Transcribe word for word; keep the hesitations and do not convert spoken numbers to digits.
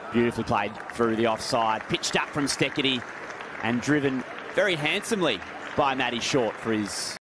Beautifully played through the offside. Pitched up from Steckity and driven very handsomely by Matty Short for his